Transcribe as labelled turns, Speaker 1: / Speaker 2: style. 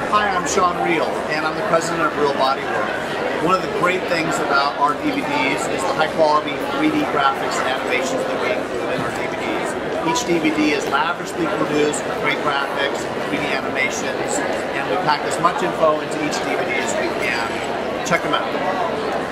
Speaker 1: Hi, I'm Sean Riehl, and I'm the president of Riehl Bodywork. One of the great things about our DVDs is the high-quality 3D graphics and animations that we include in our DVDs. Each DVD is lavishly produced with great graphics, 3D animations, and we pack as much info into each DVD as we can. Check them out.